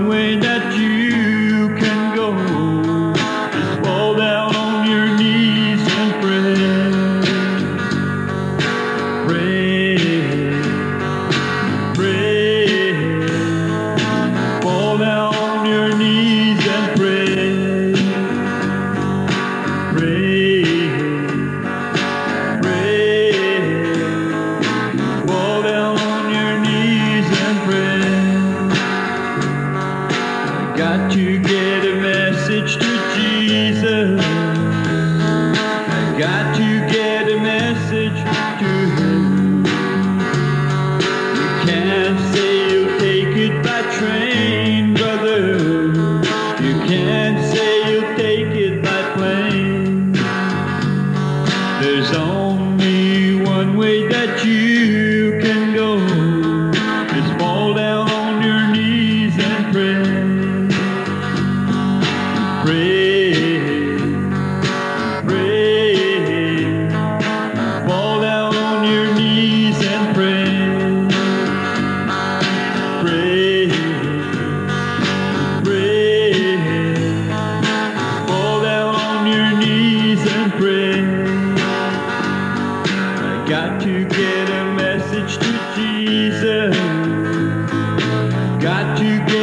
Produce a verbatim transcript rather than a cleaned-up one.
one way that you can go. Just fall down on your knees and pray. Pray, pray. Fall down on your knees and pray. Pray, pray. Fall down on your knees and pray. Got to get a message to Jesus. I got to get a message to him. You can't say you'll take it by train, brother. You can't say you'll take it by plane. There's only one way that you can go. Just fall down on your knees and pray. Pray, pray, fall down on your knees and pray. Pray, pray, fall down on your knees and pray. I got to get a message to Jesus. Got to get